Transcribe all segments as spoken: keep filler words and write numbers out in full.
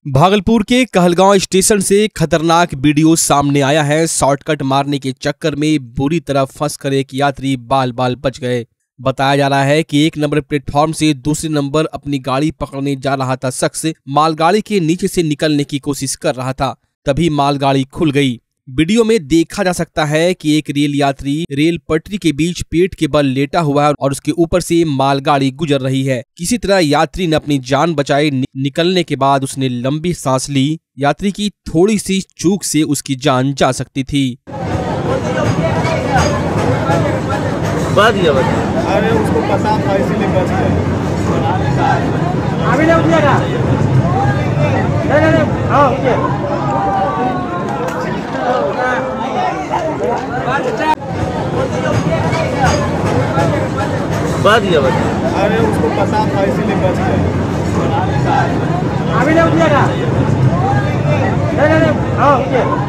भागलपुर के कहलगांव स्टेशन से खतरनाक वीडियो सामने आया है। शॉर्टकट मारने के चक्कर में बुरी तरह फंसकर एक यात्री बाल बाल बच गए। बताया जा रहा है कि एक नंबर प्लेटफॉर्म से दूसरे नंबर अपनी गाड़ी पकड़ने जा रहा था शख्स मालगाड़ी के नीचे से निकलने की कोशिश कर रहा था, तभी मालगाड़ी खुल गई। वीडियो में देखा जा सकता है कि एक रेल यात्री रेल पटरी के बीच पेट के बल लेटा हुआ है और उसके ऊपर से मालगाड़ी गुजर रही है। किसी तरह यात्री ने अपनी जान बचाई। निकलने के बाद उसने लंबी सांस ली। यात्री की थोड़ी सी चूक से उसकी जान जा सकती थी। अरे उसको पता था इसीलिए बच गया। अभी नहीं उठिएगा। नहीं नहीं नहीं हाँ उठिए। अरे उसको पता था इसीलिए बच गया। अभी नहीं उठिएगा। नहीं नहीं नहीं हाँ उठिए।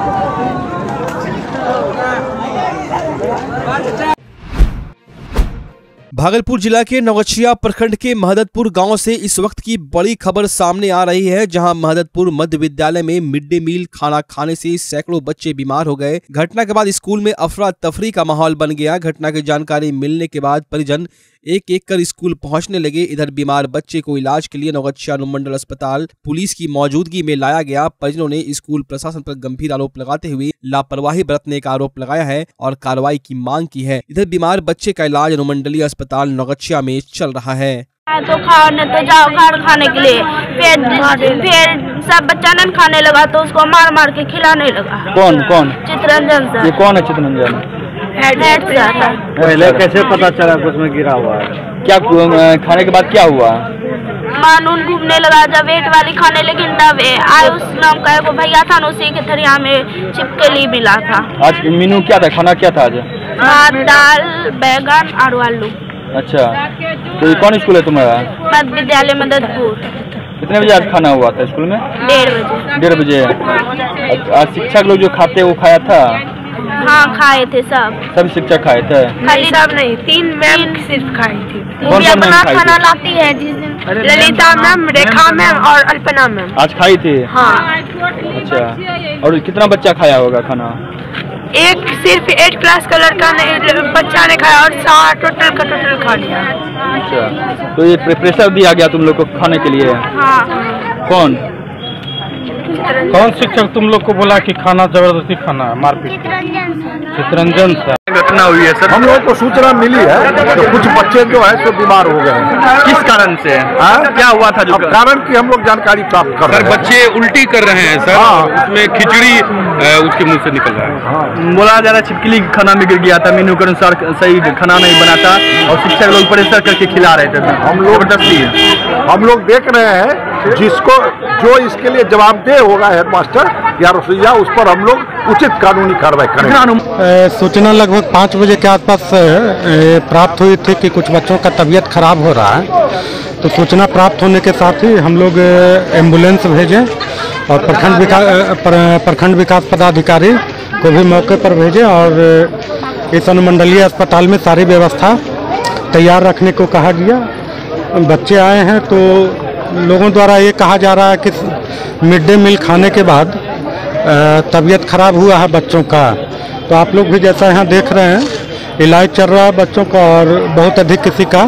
भागलपुर जिला के नौगछिया प्रखंड के महदतपुर गांव से इस वक्त की बड़ी खबर सामने आ रही है, जहां महदतपुर मध्य विद्यालय में मिड डे मील खाना खाने से सैकड़ों बच्चे बीमार हो गए। घटना के बाद स्कूल में अफरा तफरी का माहौल बन गया। घटना की जानकारी मिलने के बाद परिजन एक एक कर स्कूल पहुंचने लगे। इधर बीमार बच्चे को इलाज के लिए नौगछिया अनुमंडल अस्पताल पुलिस की मौजूदगी में लाया गया। परिजनों ने स्कूल प्रशासन पर गंभीर आरोप लगाते हुए लापरवाही बरतने का आरोप लगाया है और कार्रवाई की मांग की है। इधर बीमार बच्चे का इलाज अनुमंडलीय अस्पताल नौगछिया में चल रहा है। तो खाने तो जाओ घर खाने के लिए, फिर फिर सब बच्चा न खाने लगा तो उसको मार मार के खिलाने लगा। कौन कौन? चितरंजन सर। ये कौन है चितरंजन? Head sir. पहले कैसे पता चला कि उसमें गिरा हुआ है? क्या खाने के बाद क्या हुआ? मानून घूमने लगा जब वेट वाली खाने, लेकिन तब आयुष नाम का वो भैया था ना, उसी के थरिया में छिपकली मिला था। आज मेनू क्या था? खाना क्या था आज? भात दाल बैगन और आलू। अच्छा, तो ये कौन स्कूल है तुम्हारा? मध्य विद्यालय मददपुर। कितने बजे आज खाना हुआ था स्कूल में? डेढ़ बजे। डेढ़ बजे आज शिक्षक लोग जो खाते वो खाया था? हाँ खाए थे सब। सब शिक्षक खाए थे? खाली सब नहीं, तीन मैम सिर्फ खाई थी। कौन कौन मैम खाई खाना लाती है जिस दिन? ललिता मैम, रेखा मैम और अल्पना मैम। आज खाई थी? हाँ। अच्छा, और कितना बच्चा खाया होगा खाना? एक सिर्फ एट क्लास का लड़का ने बच्चा ने खाया और सात टोटल का टोटल खा लिया। अच्छा, तो ये प्रेशर दिया गया तुम लोग को खाने के लिए? हाँ। कौन कौन शिक्षक तुम लोग को बोला कि खाना जबरदस्ती खाना मारपीट? चितरंजन सर। घटना हुई है सर? हम लोग को सूचना मिली है तो कुछ बच्चे जो है सो बीमार हो गए। किस कारण से? हाँ? क्या हुआ था जो कारण की हम लोग जानकारी प्राप्त कर रहे हैं। सर बच्चे उल्टी कर रहे हैं सर। हाँ। उसमें खिचड़ी उसके मुंह से निकल रहा है। हाँ। बोला जा रहा है छिपकली खाना में गिर गया था, मेनू के अनुसार सही खाना नहीं बना था और शिक्षक लोग प्रेशर करके खिला रहे थे। हम लोग हम लोग देख रहे हैं जिसको जो इसके लिए जवाबदेह होगा हेडमास्टर या रसोइया, उस पर हम लोग उचित कानूनी कार्रवाई करेंगे। सूचना लगभग पाँच बजे के आसपास प्राप्त हुई थी कि कुछ बच्चों का तबीयत खराब हो रहा है। तो सूचना प्राप्त होने के साथ ही हम लोग एम्बुलेंस भेजे और प्रखंड विकास प्रखंड विकास पदाधिकारी को भी मौके पर भेजे और इस अनुमंडलीय अस्पताल में सारी व्यवस्था तैयार रखने को कहा गया। बच्चे आए हैं तो लोगों द्वारा ये कहा जा रहा है कि मिड डे मील खाने के बाद तबीयत खराब हुआ है बच्चों का। तो आप लोग भी जैसा यहाँ देख रहे हैं इलाज चल रहा है बच्चों का और बहुत अधिक किसी का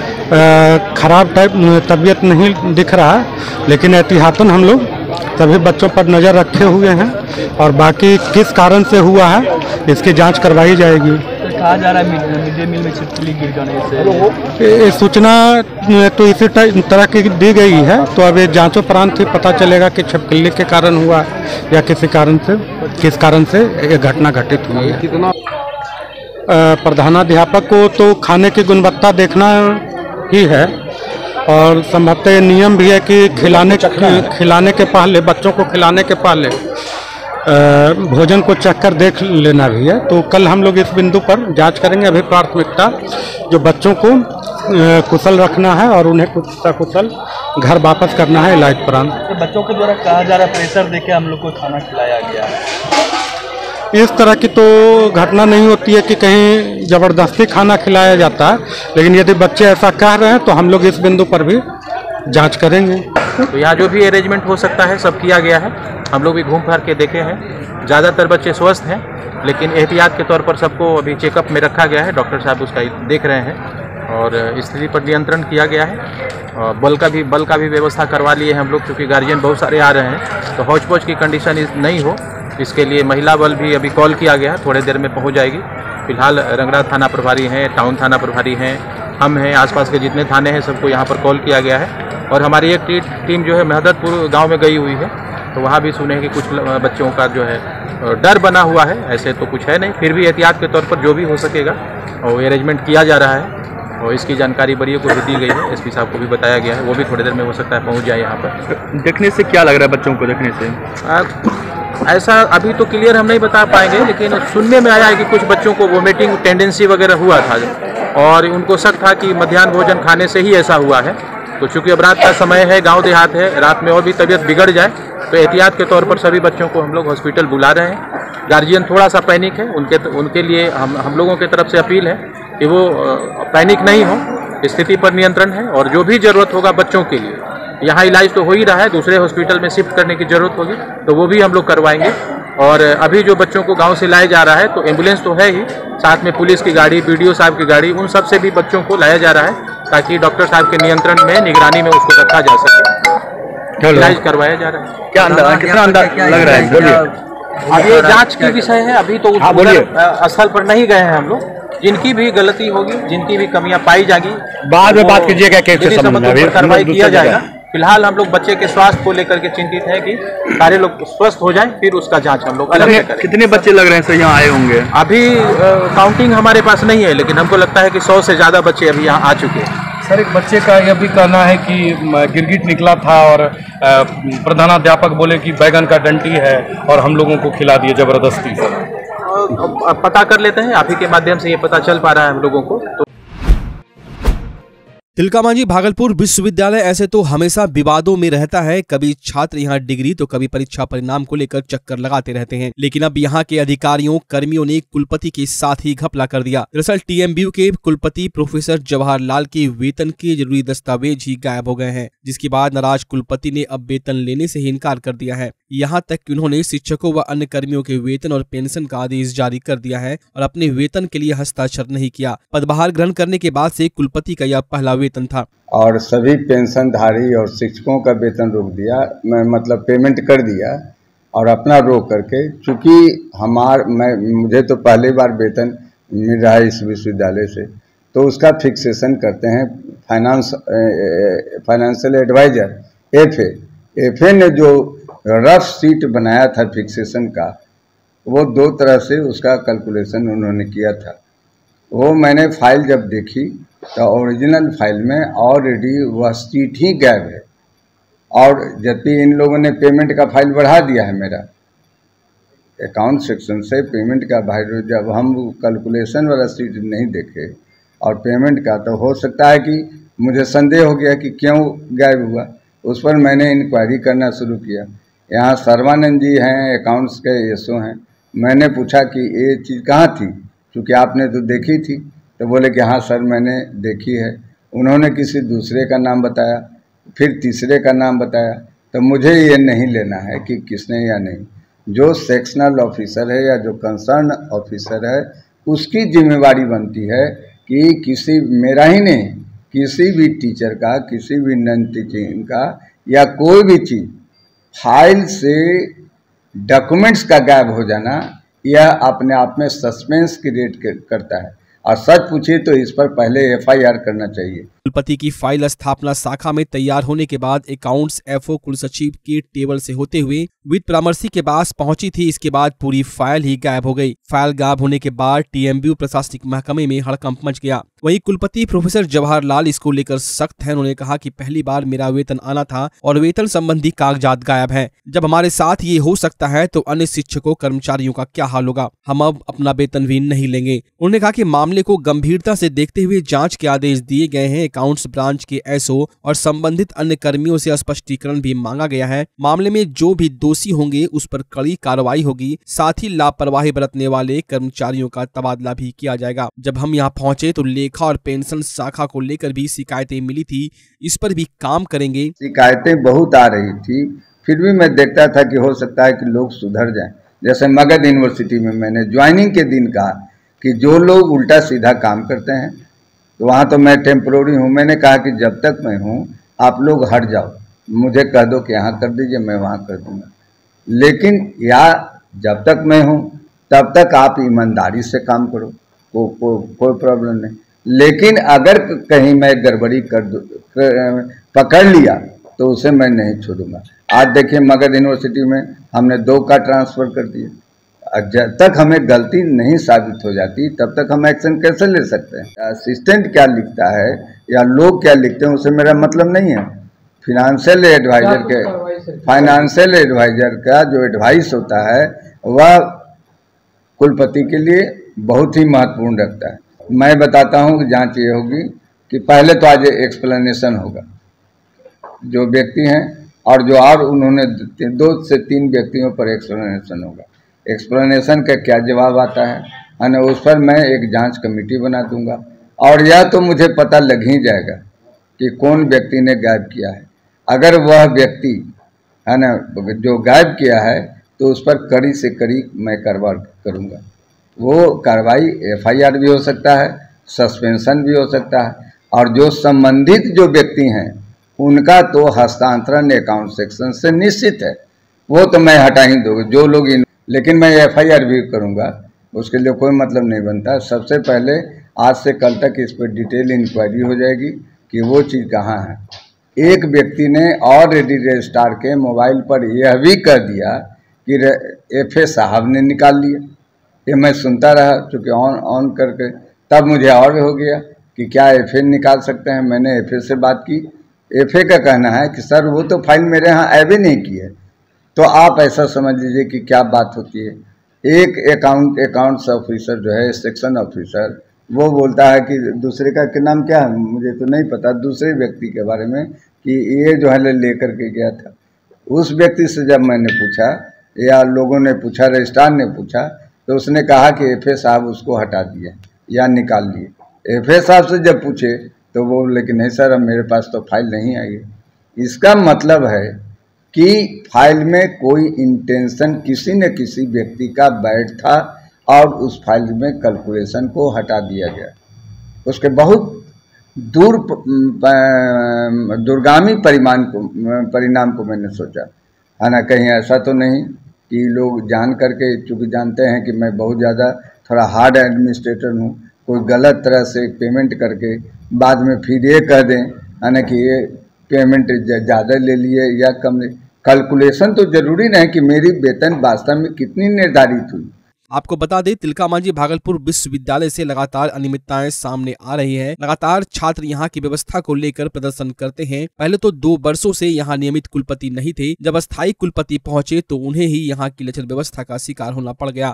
खराब टाइप तबीयत नहीं दिख रहा है, लेकिन एहतियातन हम लोग सभी बच्चों पर नज़र रखे हुए हैं और बाकी किस कारण से हुआ है इसकी जांच करवाई जाएगी। कहा जा रहा है मिड डे मील में छिपकली गिर जाने से। सूचना तो इसी तरह की दी गई है, तो अब ये जांचोपरांत ही पता चलेगा कि छिपकली के कारण हुआ या किसी कारण से किस कारण से ये घटना घटित हुई है। कितना प्रधानाध्यापक को तो खाने की गुणवत्ता देखना ही है और संभवतः नियम भी है कि खिलाने खिलाने के पहले बच्चों को खिलाने के पहले भोजन को चख कर देख लेना भी है। तो कल हम लोग इस बिंदु पर जांच करेंगे। अभी प्राथमिकता जो बच्चों को कुशल रखना है और उन्हें कुछ सकुशल घर वापस करना है इलाज उपरांत। तो बच्चों के द्वारा कहा जा रहा है प्रेशर देके हम लोग को खाना खिलाया गया। इस तरह की तो घटना नहीं होती है कि कहीं ज़बरदस्ती खाना खिलाया जाता है, लेकिन यदि बच्चे ऐसा कह रहे हैं तो हम लोग इस बिंदु पर भी जांच करेंगे। तो यहाँ जो भी अरेंजमेंट हो सकता है सब किया गया है। हम लोग भी घूम फिर के देखे हैं, ज़्यादातर बच्चे स्वस्थ हैं, लेकिन एहतियात के तौर पर सबको अभी चेकअप में रखा गया है। डॉक्टर साहब उसका देख रहे हैं और स्थिति पर नियंत्रण किया गया है। और बल का भी बल का भी व्यवस्था करवा लिए हैं हम लोग, क्योंकि गार्जियन बहुत सारे आ रहे हैं, तो हौच पौच की कंडीशन नहीं हो, इसके लिए महिला बल भी अभी कॉल किया गया है, थोड़ी देर में पहुंच जाएगी। फिलहाल रंगरा थाना प्रभारी हैं, टाउन थाना प्रभारी हैं, हम हैं, आसपास के जितने थाने हैं सबको यहाँ पर कॉल किया गया है। और हमारी एक टी, टीम जो है महदतपुर गाँव में गई हुई है, तो वहाँ भी सुने कि कुछ बच्चों का जो है डर बना हुआ है। ऐसे तो कुछ है नहीं, फिर भी एहतियात के तौर पर जो भी हो सकेगा और अरेंजमेंट किया जा रहा है। और इसकी जानकारी बड़ी को भी दी गई है, एसपी साहब को भी बताया गया है, वो भी थोड़ी देर में हो सकता है पहुंच जाए यहाँ पर। देखने से क्या लग रहा है बच्चों को देखने से? आ, ऐसा अभी तो क्लियर हम नहीं बता पाएंगे, लेकिन सुनने में आया है कि कुछ बच्चों को वोमिटिंग टेंडेंसी वगैरह हुआ था और उनको शक था कि मध्याह्न भोजन खाने से ही ऐसा हुआ है। तो चूँकि अब रात का समय है, गाँव देहात है, रात में और भी तबीयत बिगड़ जाए, तो एहतियात के तौर पर सभी बच्चों को हम लोग हॉस्पिटल बुला रहे हैं। गार्जियन थोड़ा सा पैनिक है, उनके उनके लिए हम हम लोगों की तरफ से अपील है कि वो पैनिक नहीं हो, स्थिति पर नियंत्रण है और जो भी ज़रूरत होगा बच्चों के लिए, यहाँ इलाज तो हो ही रहा है, दूसरे हॉस्पिटल में शिफ्ट करने की ज़रूरत होगी तो वो भी हम लोग करवाएंगे। और अभी जो बच्चों को गांव से लाया जा रहा है तो एम्बुलेंस तो है ही, साथ में पुलिस की गाड़ी, बीडीओ साहब की गाड़ी, उन सब से भी बच्चों को लाया जा रहा है ताकि डॉक्टर साहब के नियंत्रण में, निगरानी में उसको रखा जा सके। इलाज करवाया जा रहा है। क्या अंदाजा, कितना अंदाजा लग रहा है? बोलिए। अब ये जाँच की विषय है, अभी तो उस स्थल पर नहीं गए हैं हम लोग। जिनकी भी गलती होगी, जिनकी भी कमियां पाई जाएगी, बाद में बात कीजिएगा, कार्रवाई किया जाएगा। फिलहाल हम लोग बच्चे के स्वास्थ्य को लेकर के चिंतित हैं कि सारे लोग स्वस्थ हो जाएं, फिर उसका जांच हम लोग अलग करें। कितने बच्चे लग रहे हैं सर यहाँ आए होंगे? अभी काउंटिंग हमारे पास नहीं है, लेकिन हमको लगता है कि सौ से ज़्यादा बच्चे अभी यहाँ आ चुके हैं। सर, एक बच्चे का यह भी कहना है कि गिरगिट निकला था और प्रधानाध्यापक बोले कि बैगन का डंटी है और हम लोगों को खिला दिए जबरदस्ती। सर पता कर लेते हैं, आप ही के माध्यम से ये पता चल पा रहा है हम लोगों को। तो तिलकामांझी भागलपुर विश्वविद्यालय ऐसे तो हमेशा विवादों में रहता है। कभी छात्र यहाँ डिग्री तो कभी परीक्षा परिणाम को लेकर चक्कर लगाते रहते हैं, लेकिन अब यहाँ के अधिकारियों कर्मियों ने कुलपति के साथ ही घपला कर दिया। दरअसल टीएमबीयू के कुलपति प्रोफेसर जवाहर लाल के वेतन के जरूरी दस्तावेज ही गायब हो गए हैं, जिसके बाद नाराज कुलपति ने अब वेतन लेने से ही इनकार कर दिया है। यहाँ तक कि उन्होंने शिक्षकों व अन्य कर्मियों के वेतन और पेंशन का आदेश जारी कर दिया है और अपने वेतन के लिए हस्ताक्षर नहीं किया। पदभार ग्रहण करने के बाद से कुलपति का यह पहला वेतन था और सभी पेंशनधारी और शिक्षकों का वेतन रोक दिया, मैं मतलब पेमेंट कर दिया और अपना रोक करके, चूँकि हमार मैं मुझे तो पहली बार वेतन मिल रहा है इस विश्वविद्यालय से, तो उसका फिक्सेशन करते हैं finance financial adviser F A F A ने जो रफ शीट बनाया था फिक्सेशन का, वो दो तरह से उसका कैलकुलेशन उन्होंने किया था। वो मैंने फाइल जब देखी तो ओरिजिनल फाइल में ऑलरेडी वह शीट ही गायब है, और जबकि इन लोगों ने पेमेंट का फाइल बढ़ा दिया है मेरा अकाउंट सेक्शन से पेमेंट का फाइल। जब हम कैलकुलेशन वाला शीट नहीं देखे और पेमेंट का, तो हो सकता है कि मुझे संदेह हो गया कि क्यों गायब हुआ। उस पर मैंने इंक्वायरी करना शुरू किया। यहाँ सर्वानंद जी हैं, अकाउंट्स के एसओ हैं, मैंने पूछा कि ये चीज़ कहाँ थी, क्योंकि आपने तो देखी थी। तो बोले कि हाँ सर मैंने देखी है। उन्होंने किसी दूसरे का नाम बताया, फिर तीसरे का नाम बताया। तो मुझे ये नहीं लेना है कि किसने या नहीं, जो सेक्शनल ऑफिसर है या जो कंसर्न ऑफिसर है उसकी जिम्मेवारी बनती है कि किसी मेरा ही नहीं, किसी भी टीचर का, किसी भी नॉन टीचिंग का या कोई भी चीज़ फाइल से डॉक्यूमेंट्स का गायब हो जाना, यह अपने आप में सस्पेंस क्रिएट करता है। और सच पूछिए तो इस पर पहले एफ आई आर करना चाहिए। कुलपति की फाइल स्थापना शाखा में तैयार होने के बाद अकाउंट्स एफओ कुलसचिव के टेबल से होते हुए वित्त परामर्शी के पास पहुंची थी। इसके बाद पूरी फाइल ही गायब हो गई। फाइल गायब होने के बाद टीएमबीयू प्रशासनिक महकमे में हड़कंप मच गया। वहीं कुलपति प्रोफेसर जवाहर लाल इसको लेकर सख्त हैं। उन्होंने कहा कि पहली बार मेरा वेतन आना था और वेतन संबंधी कागजात गायब हैं। जब हमारे साथ ये हो सकता है तो अन्य शिक्षकों कर्मचारियों का क्या हाल होगा। हम अब अपना वेतन भी नहीं लेंगे। उन्होंने कहा कि मामले को गंभीरता से देखते हुए जांच के आदेश दिए गए हैं। अकाउंट्स ब्रांच के एसओ और संबंधित अन्य कर्मियों से स्पष्टीकरण भी मांगा गया है। मामले में जो भी दोषी होंगे उस पर कड़ी कार्रवाई होगी। साथ ही लापरवाही बरतने वाले कर्मचारियों का तबादला भी किया जाएगा। जब हम यहाँ पहुंचे तो लेखा और पेंशन शाखा को लेकर भी शिकायतें मिली थी, इस पर भी काम करेंगे। शिकायतें बहुत आ रही थी, फिर भी मैं देखता था कि हो सकता है कि लोग सुधर जाएं। जैसे मगध यूनिवर्सिटी में मैंने ज्वाइनिंग के दिन कहा कि जो लोग उल्टा सीधा काम करते हैं, तो वहाँ तो मैं टेम्पोररी हूँ, मैंने कहा कि जब तक मैं हूँ आप लोग हट जाओ, मुझे कह दो कि यहाँ कर दीजिए, मैं वहाँ कर दूँगा। लेकिन या जब तक मैं हूँ तब तक आप ईमानदारी से काम करो, को, को, कोई प्रॉब्लम नहीं। लेकिन अगर कहीं मैं गड़बड़ी कर दो, कर, पकड़ लिया तो उसे मैं नहीं छोड़ूंगा। आज देखिए मगध यूनिवर्सिटी में हमने दो का ट्रांसफ़र कर दिया। जब तक हमें गलती नहीं साबित हो जाती तब तक हम एक्शन कैसे ले सकते हैं? असिस्टेंट क्या लिखता है या लोग क्या लिखते हैं उससे मेरा मतलब नहीं है। फिनेंशियल एडवाइजर के फाइनेंशियल एडवाइजर का जो एडवाइस होता है वह कुलपति के लिए बहुत ही महत्वपूर्ण रखता है। मैं बताता हूँ कि जांच ये होगी कि पहले तो आज एक्सप्लेनेशन होगा, जो व्यक्ति हैं और जो और उन्होंने दो से तीन व्यक्तियों पर एक्सप्लेनेशन होगा। एक्सप्लेनेशन का क्या जवाब आता है है ना, उस पर मैं एक जांच कमेटी बना दूंगा और यह तो मुझे पता लग ही जाएगा कि कौन व्यक्ति ने गायब किया है। अगर वह व्यक्ति है ना जो गायब किया है तो उस पर कड़ी से कड़ी मैं कार्रवाई करूंगा। वो कार्रवाई एफआईआर भी हो सकता है, सस्पेंशन भी हो सकता है, और जो संबंधित जो व्यक्ति हैं उनका तो हस्तांतरण अकाउंट सेक्शन से निश्चित है, वो तो मैं हटा ही दूंगा जो लोग इन, लेकिन मैं एफआईआर भी करूंगा, उसके लिए कोई मतलब नहीं बनता। सबसे पहले आज से कल तक इस पर डिटेल इंक्वायरी हो जाएगी कि वो चीज़ कहाँ है। एक व्यक्ति ने ऑलरेडी रजिस्ट्रार के मोबाइल पर यह भी कह दिया कि एफ ए साहब ने निकाल लिया। ये मैं सुनता रहा चूँकि ऑन ऑन करके, तब मुझे और हो गया कि क्या एफ ए निकाल सकते हैं। मैंने एफ ए से बात की, एफ ए का कहना है कि सर वो तो फाइल मेरे यहाँ ऐड नहीं की है। तो आप ऐसा समझ लीजिए कि क्या बात होती है। एक अकाउंट अकाउंट्स ऑफिसर जो है सेक्शन ऑफिसर, वो बोलता है कि दूसरे का के नाम क्या है मुझे तो नहीं पता, दूसरे व्यक्ति के बारे में कि ये जो है ले करके गया था। उस व्यक्ति से जब मैंने पूछा या लोगों ने पूछा, रजिस्ट्रार ने पूछा, तो उसने कहा कि एफ ए साहब उसको हटा दिए या निकाल लिए। एफ ए साहब से जब पूछे तो वो लेकिन नहीं सर अब मेरे पास तो फाइल नहीं आई है। इसका मतलब है कि फाइल में कोई इंटेंशन किसी न किसी व्यक्ति का बैठ था और उस फाइल में कैलकुलेशन को हटा दिया गया। उसके बहुत दूर दूरगामी परिमाण को परिणाम को मैंने सोचा है ना, कहीं ऐसा तो नहीं कि लोग जान करके, चूँकि जानते हैं कि मैं बहुत ज़्यादा थोड़ा हार्ड एडमिनिस्ट्रेटर हूँ, कोई गलत तरह से पेमेंट करके बाद में फिर ये कह दें है ना कि ये पेमेंट ज़्यादा ले लिए या कम ले। कैलकुलेशन तो जरूरी नहीं कि मेरी वेतन वास्तव में कितनी निर्धारित हुई। आपको बता दें तिलका मांझी भागलपुर विश्वविद्यालय से लगातार अनियमितताएं सामने आ रही है। लगातार छात्र यहां की व्यवस्था को लेकर प्रदर्शन करते हैं। पहले तो दो वर्षों से यहां नियमित कुलपति नहीं थे। जब अस्थायी कुलपति पहुंचे तो उन्हें ही यहां की लचर व्यवस्था का शिकार होना पड़ गया।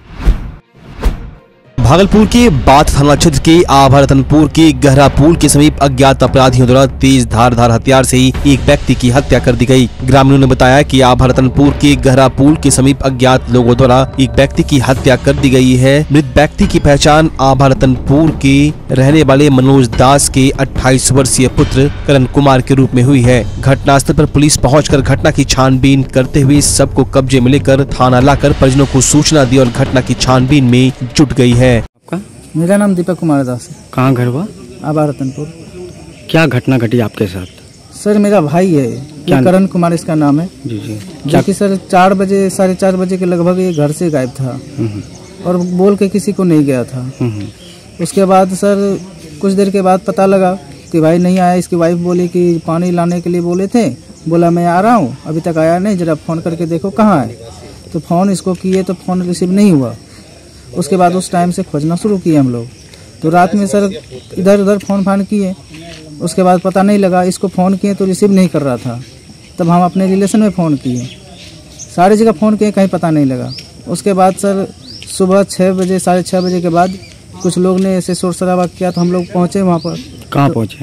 भागलपुर के बाथ थाना क्षेत्र के आभा रतनपुर के गहरा पुल के समीप अज्ञात अपराधियों द्वारा तेज धारदार हथियार से एक व्यक्ति की हत्या कर दी गई। ग्रामीणों ने बताया कि आभा रतनपुर के गहरा पुल के समीप अज्ञात लोगों द्वारा एक व्यक्ति की हत्या कर दी गई है। मृत व्यक्ति की पहचान आभा रतनपुर के रहने वाले मनोज दास के अट्ठाईस वर्षीय पुत्र करण कुमार के रूप में हुई है। घटनास्थल पर पुलिस पहुंचकर घटना की छानबीन करते हुए सबको कब्जे में लेकर थाना लाकर परिजनों को सूचना दी और घटना की छानबीन में जुट गई है। मेरा नाम दीपक कुमार दास है। कहाँ घर हुआ? आभा रतनपुर। क्या घटना घटी आपके साथ? सर मेरा भाई है, क्या करण कुमार इसका नाम है जी जी। जो कि सर चार बजे साढ़े चार बजे के लगभग ये घर से गायब था और बोल के किसी को नहीं गया था। उसके बाद सर कुछ देर के बाद पता लगा कि भाई नहीं आया। इसकी वाइफ बोली कि पानी लाने के लिए बोले थे, बोला मैं आ रहा हूँ, अभी तक आया नहीं, जरा फ़ोन करके देखो कहाँ है। तो फ़ोन इसको किए तो फ़ोन रिसीव नहीं हुआ। उसके बाद उस टाइम से खोजना शुरू किए हम लोग। तो रात में सर इधर उधर फ़ोन फान किए, उसके बाद पता नहीं लगा। इसको फ़ोन किए तो रिसीव नहीं कर रहा था। तब हम अपने रिलेशन में फ़ोन किए, सारी जगह फ़ोन किए, कहीं पता नहीं लगा। उसके बाद सर सुबह छः बजे साढ़े छः बजे के बाद कुछ लोग ने ऐसे शोर शराबा किया तो हम लोग पहुँचे वहाँ पर। कहाँ पहुँचे?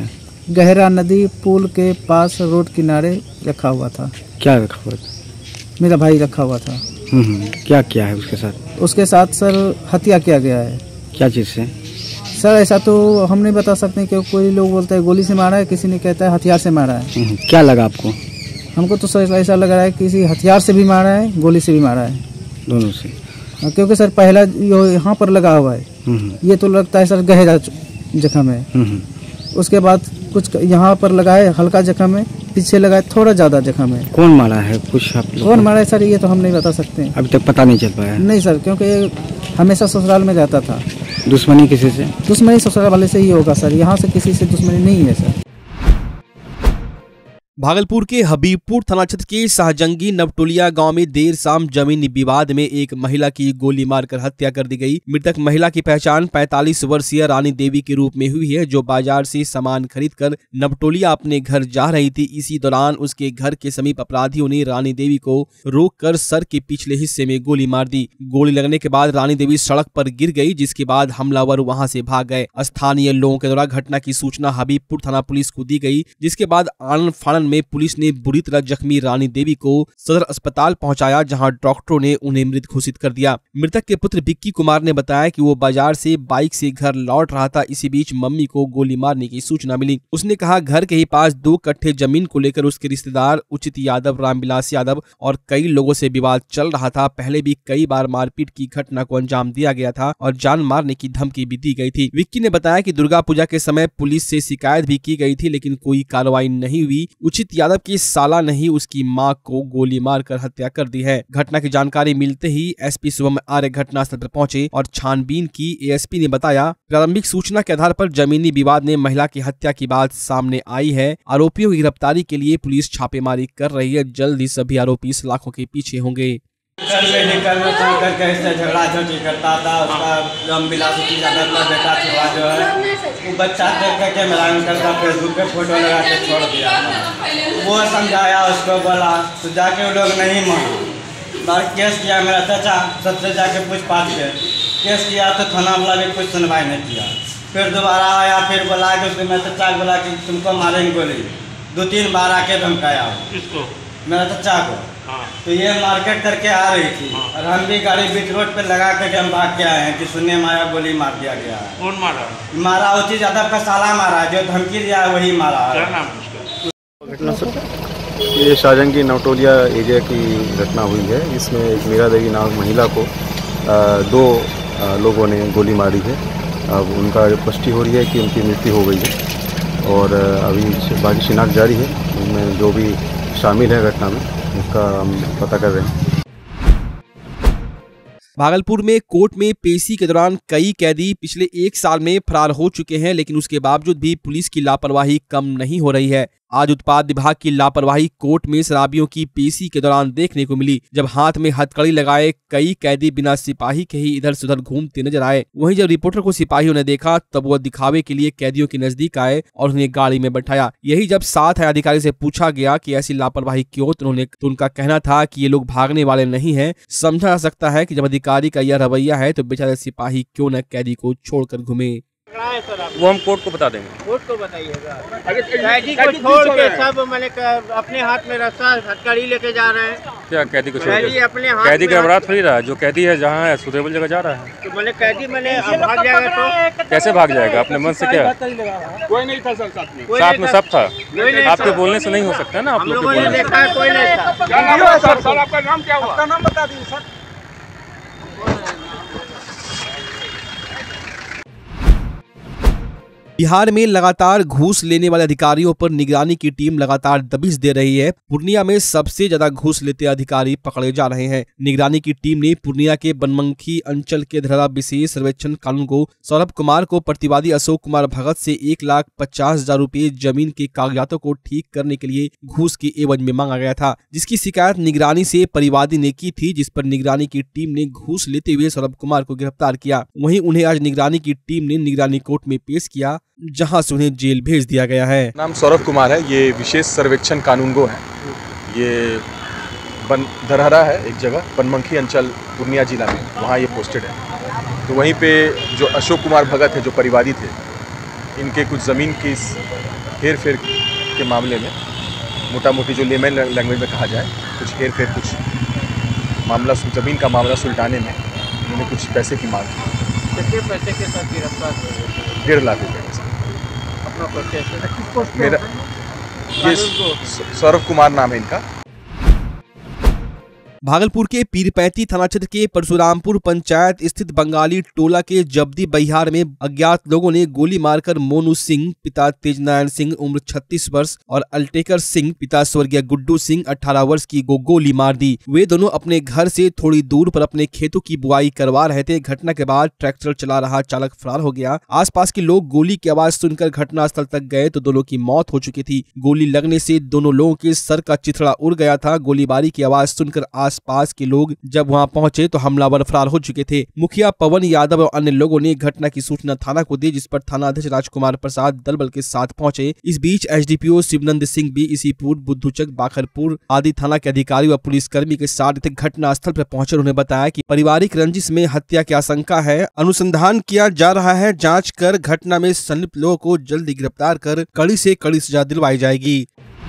गहरा नदी पुल के पास रोड किनारे रखा हुआ था। क्या रखा हुआ था? मेरा भाई रखा हुआ था। हम्म, क्या किया है उसके साथ? उसके साथ सर हत्या किया गया है। क्या चीज़ से? सर ऐसा तो हम नहीं बता सकते क्योंकि कोई लोग बोलते हैं गोली से मारा है, किसी ने कहता है हथियार से मारा है। क्या लगा आपको? हमको तो सर ऐसा लग रहा है किसी हथियार से भी मारा है, गोली से भी मारा है, दोनों से। क्योंकि सर पहला यहाँ पर लगा हुआ है, ये तो लगता है सर गहरा जख्म है। उसके बाद कुछ यहाँ पर लगा है हल्का जख्म है, पीछे लगा है थोड़ा ज्यादा जख्म है। कौन मारा है कुछ आप? कौन मारा है सर ये तो हम नहीं बता सकते। अभी तक पता नहीं चल पाया? नहीं सर, क्योंकि ये हमेशा ससुराल में रहता था। दुश्मनी किसी से? दुश्मनी ससुराल वाले से ही होगा सर, यहाँ से किसी से दुश्मनी नहीं है सर। भागलपुर के हबीबपुर थाना क्षेत्र के शाहजंगी नवटोलिया गांव में देर शाम जमीनी विवाद में एक महिला की गोली मारकर हत्या कर दी गई। मृतक महिला की पहचान पैंतालीस वर्षीय रानी देवी के रूप में हुई है, जो बाजार से सामान खरीदकर नवटोलिया अपने घर जा रही थी। इसी दौरान उसके घर के समीप अपराधियों ने रानी देवी को रोककर सर के पिछले हिस्से में गोली मार दी। गोली लगने के बाद रानी देवी सड़क पर गिर गई, जिसके बाद हमलावर वहां से भाग गए। स्थानीय लोगों के द्वारा घटना की सूचना हबीबपुर थाना पुलिस को दी गई, जिसके बाद आनन फानन में पुलिस ने बुरी तरह जख्मी रानी देवी को सदर अस्पताल पहुंचाया, जहां डॉक्टरों ने उन्हें मृत घोषित कर दिया। मृतक के पुत्र विक्की कुमार ने बताया कि वो बाजार से बाइक से घर लौट रहा था। इसी बीच मम्मी को गोली मारने की सूचना मिली। उसने कहा घर के ही पास दो कट्ठे जमीन को लेकर उसके रिश्तेदार उचित यादव, रामविलास यादव और कई लोगों से विवाद चल रहा था। पहले भी कई बार मारपीट की घटना को अंजाम दिया गया था और जान मारने की धमकी भी दी गई थी। विक्की ने बताया कि दुर्गा पूजा के समय पुलिस से शिकायत भी की गई थी, लेकिन कोई कार्रवाई नहीं हुई। उचित यादव की साला ने ही उसकी मां को गोली मारकर हत्या कर दी है। घटना की जानकारी मिलते ही एसपी शुभम आर्य घटनास्थल पर पहुंचे और छानबीन की। एएसपी ने बताया, प्रारंभिक सूचना के आधार पर जमीनी विवाद में महिला की हत्या की बात सामने आई है। आरोपियों की गिरफ्तारी के लिए पुलिस छापेमारी कर रही है। जल्द ही सभी आरोपी सलाखों के पीछे होंगे। कल में निकल में फोन करके इससे झगड़ा झोटी करता था। उसका रामविलास यादव का बेटा था जो है, वो बच्चा देख कर कैमरा में करता, फेसबुक पे फोटो लगा के छोड़ दिया। वो समझाया उसको, बोला तो जाके वो लोग नहीं माना। बार केस किया मेरा चाचा, सबसे जाके पूछताछ के केस किया तो थाना वाला भी कुछ सुनवाई नहीं किया। फिर दोबारा आया, फिर बोला कि उसको मेरा चाचा बोला कि तुमको मारेंगे गोली। दो तीन बार आके धमकाया इसको, मेरा चाचा को। तो ये मार्केट करके आ रही थी और हम भी गाड़ी बीच रोड पे लगा करके हम भाग के आए हैं कि सुनने में आया गोली मार दिया गया है। कौन मारा? मारा उचित यादव का साला मारा, जो धमकी दिया वही मारा। क्या नाम है उसका? ये शाहजंगी नवटोलिया एरिया की घटना हुई है। इसमें एक मीरा देवी नाम महिला को दो लोगों ने गोली मारी है। अब उनका पुष्टि हो रही है कि उनकी मृत्यु हो गई है और अभी बाकी शिनाख्त जारी है। उनमें जो भी शामिल है घटना में उसका हम पता कर रहे हैं। भागलपुर में कोर्ट में पेशी के दौरान कई कैदी पिछले एक साल में फरार हो चुके हैं, लेकिन उसके बावजूद भी पुलिस की लापरवाही कम नहीं हो रही है। आज उत्पाद विभाग की लापरवाही कोर्ट में शराबियों की पेशी के दौरान देखने को मिली, जब हाथ में हथकड़ी लगाए कई कैदी बिना सिपाही के ही इधर से उधर घूमते नजर आए। वहीं जब रिपोर्टर को सिपाहियों ने देखा तब वह दिखावे के लिए कैदियों के नजदीक आए और उन्हें गाड़ी में बैठाया। यही जब साथ आए अधिकारी से पूछा गया कि ऐसी लापरवाही क्यों, तो उन्होंने तो उनका कहना था कि ये लोग भागने वाले नहीं है। समझा जा सकता है कि जब अधिकारी का यह रवैया है तो बेचारे सिपाही क्यों न कैदी को छोड़कर घूमे। वो हम कोर्ट को बता देंगे। कोर्ट को बताइएगा। कैदी को छोड़ के सब मैंने अपने हाथ में रस्सा हथकड़ी लेके जा रहे हैं। क्या कैदी को छोड़ कैदी अपने हाथ कैदी का अपराध थोड़ी रहा है। जो कैदी है जहाँ है सुटेबल जगह जा रहा है। तो मैंने कैदी मैंने भाग जाएगा तो कैसे भाग जाएगा? अपने मन से क्या? कोई नहीं था सर साथ में। साथ में सब था। आपके बोलने से नहीं हो सकता ना। आप लोगों ने देखा है कोई नहीं था। सर आपका नाम क्या हुआ? आपका नाम बता दीजिए सर। बिहार में लगातार घूस लेने वाले अधिकारियों पर निगरानी की टीम लगातार दबिश दे रही है। पूर्णिया में सबसे ज्यादा घूस लेते अधिकारी पकड़े जा रहे हैं। निगरानी की टीम ने पूर्णिया के बनमनखी अंचल के धरा विशेष सर्वेक्षण कानून को सौरभ कुमार को प्रतिवादी अशोक कुमार भगत से एक लाख पचास हजार रूपए जमीन के कागजातों को ठीक करने के लिए घूस के एवज में मांगा गया था, जिसकी शिकायत निगरानी से परिवादी ने की थी, जिस पर निगरानी की टीम ने घूस लेते हुए सौरभ कुमार को गिरफ्तार किया। वहीं उन्हें आज निगरानी की टीम ने निगरानी कोर्ट में पेश किया, जहां से उन्हें जेल भेज दिया गया है। नाम सौरभ कुमार है। ये विशेष सर्वेक्षण कानूनगो है। ये बन धरहरा है एक जगह, बनमनखी अंचल पूर्णिया जिला में, वहाँ ये पोस्टेड है। तो वहीं पे जो अशोक कुमार भगत है जो परिवादी थे, इनके कुछ ज़मीन की हेर फेर के मामले में, मोटा मोटी जो लेमन लैंग्वेज में कहा जाए, कुछ हेर फेर, कुछ मामला ज़मीन का मामला सुलटाने में उन्होंने कुछ पैसे की मांग की। कितने पैसे के साथ गिरफ्तार हुए? डेढ़ लाख रुपये के साथ। अपना परिचय? मेरा ये सौरभ कुमार नाम है इनका। भागलपुर के पीरपैंती थाना क्षेत्र के परशुरामपुर पंचायत स्थित बंगाली टोला के जब्दी बहियार में अज्ञात लोगों ने गोली मारकर मोनू सिंह पिता तेजनारायण सिंह उम्र छत्तीस वर्ष और अल्टेकर सिंह पिता स्वर्गीय गुड्डू सिंह अठारह वर्ष की गो गोली मार दी। वे दोनों अपने घर से थोड़ी दूर पर अपने खेतों की बुआई करवा रहे थे। घटना के बाद ट्रैक्टर चला रहा चालक फरार हो गया। आसपास के लोग गोली की आवाज सुनकर घटनास्थल तक गए तो दोनों की मौत हो चुकी थी। गोली लगने से दोनों लोगों के सर का चिथड़ा उड़ गया था। गोलीबारी की आवाज सुनकर पास के लोग जब वहां पहुंचे तो हमलावर फरार हो चुके थे। मुखिया पवन यादव और अन्य लोगों ने घटना की सूचना थाना को दी, जिस पर थाना अध्यक्ष राजकुमार प्रसाद दल बल के साथ पहुंचे। इस बीच एसडीपीओ शिवनंद सिंह भी इसीपुर, बुद्धूचक, बाखरपुर आदि थाना के अधिकारी व पुलिसकर्मी के साथ घटना स्थल पर पहुंचे। उन्होंने बताया कि पारिवारिक रंजिश में हत्या की आशंका है। अनुसंधान किया जा रहा है। जाँच कर घटना में संलिप्त लोगों को जल्दी गिरफ्तार कर कड़ी से कड़ी सजा दिलवाई जाएगी।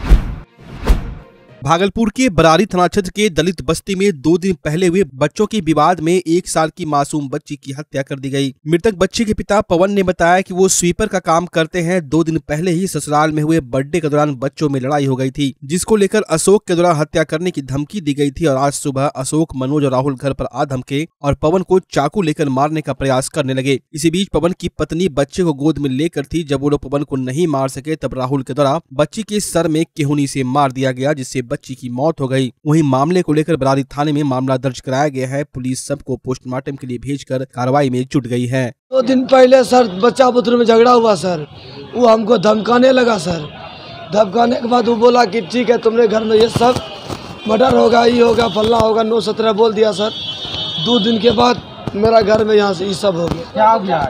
भागलपुर के बरारी थाना क्षेत्र के दलित बस्ती में दो दिन पहले हुए बच्चों के विवाद में एक साल की मासूम बच्ची की हत्या कर दी गई। मृतक बच्ची के पिता पवन ने बताया कि वो स्वीपर का काम करते हैं। दो दिन पहले ही ससुराल में हुए बर्थडे के दौरान बच्चों में लड़ाई हो गई थी, जिसको लेकर अशोक के द्वारा हत्या करने की धमकी दी गई थी और आज सुबह अशोक, मनोज और राहुल घर पर आ धमके और पवन को चाकू लेकर मारने का प्रयास करने लगे। इसी बीच पवन की पत्नी बच्चे को गोद में लेकर थी। जब वो लोग पवन को नहीं मार सके तब राहुल के द्वारा बच्ची के सर में केहूनी से मार दिया गया, जिससे बच्ची की मौत हो गई। वहीं मामले को लेकर बरारी थाने में मामला दर्ज कराया गया है। पुलिस सबको पोस्टमार्टम के लिए भेजकर कार्रवाई में जुट गई है। दो दिन पहले सर बच्चा पुत्र में झगड़ा हुआ सर, वो हमको धमकाने लगा सर। धमकाने के बाद वो बोला कि ठीक है तुमने घर में ये सब मर्डर होगा, ये होगा, फलना होगा, नौ सत्रह बोल दिया सर। दो दिन के बाद मेरा घर में यहाँ से ये सब हो गया। क्या हो गया?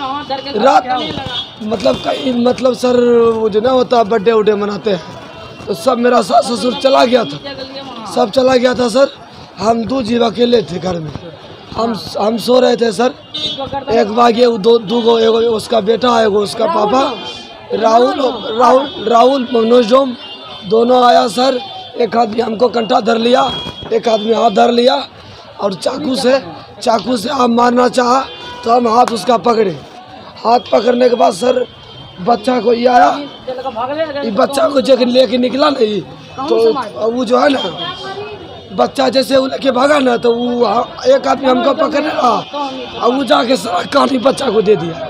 रात मतलब कहीं मतलब सर वो जो ना होता बर्थडे उड्डे मनाते हैं तो सब मेरा सास ससुर चला गया था, सब चला गया था सर। हम दो जीव अकेले थे घर में। हम हम सो रहे थे सर। एक बागे दो दो गो, एगो उसका बेटा, एगो उसका पापा, राहुल राहुल राहुल मनोज दोनों आया सर। एक आदमी हमको कंटा धर लिया, एक आदमी हाथ धर लिया और चाकू से चाकू से आप मारना चाहा तो हम हाथ उसका पकड़े। हाथ पकड़ने के बाद सर बच्चा को ये आया, ये बच्चा को जब लेके निकला नहीं तो वो जो है ना बच्चा जैसे वो लेके भागा ना तो वो एक आदमी हमको पकड़ रहा और वो जाके सारा कहानी बच्चा को दे दिया।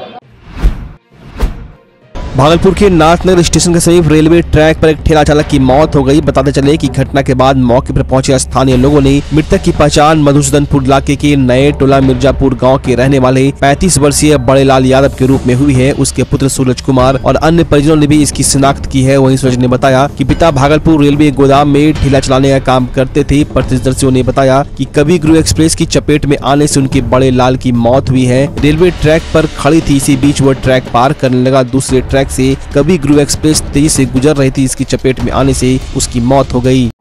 भागलपुर के नाथनगर स्टेशन के समीप रेलवे ट्रैक पर एक ठेला चालक की मौत हो गई। बताते चले कि घटना के बाद मौके पर पहुंचे स्थानीय लोगों ने मृतक की पहचान मधुसूदनपुर इलाके के नए टोला मिर्जापुर गांव के रहने वाले पैंतीस वर्षीय बड़े लाल यादव के रूप में हुई है। उसके पुत्र सूरज कुमार और अन्य परिजनों ने भी इसकी शिनाख्त की है। वहीं सूरज ने बताया कि पिता भागलपुर रेलवे गोदाम में ठेला चलाने का काम करते थे। प्रत्यक्षदर्शियों ने बताया कि कवि गुरु एक्सप्रेस की चपेट में आने से उनके बड़े लाल की मौत हुई है। रेलवे ट्रैक पर खड़ी थी, इसी बीच वो ट्रैक पार करने लगा। दूसरे ट्रैक से कवि गुरु एक्सप्रेस तेजी से गुजर रही थी, इसकी चपेट में आने से उसकी मौत हो गई।